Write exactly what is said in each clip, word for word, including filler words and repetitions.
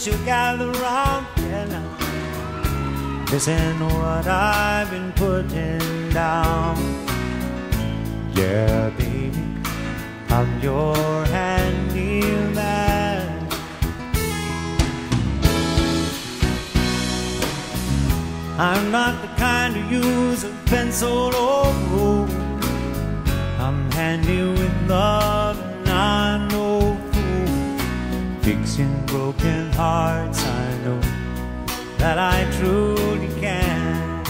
that you gather round. Yeah, now, listen to what I've been putting down. Yeah, baby, I'm your handyman. I'm not the kind to use a pencil or rule. I'm handy with love and I'm no fool. Fixing broken hearts, I know that I truly can.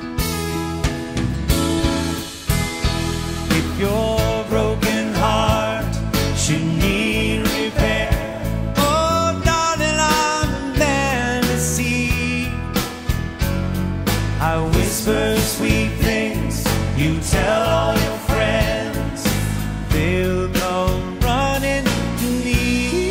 If your broken heart should need repair, oh darling, I'm the man to see. I whisper sweet things, you tell all your friends, they'll come running to me.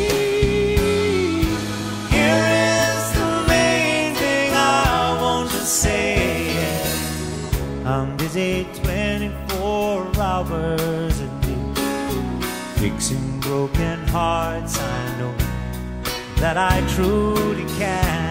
Here is the main thing I want to say. I'm busy twenty-four hours a day, fixing broken hearts, I know that I truly can.